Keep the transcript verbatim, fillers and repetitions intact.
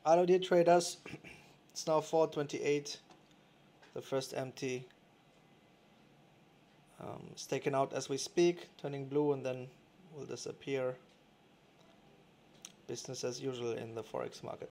Hello dear traders, it's now four twenty-eight, the first empty um, is taken out as we speak, turning blue and then will disappear. Business as usual in the forex market.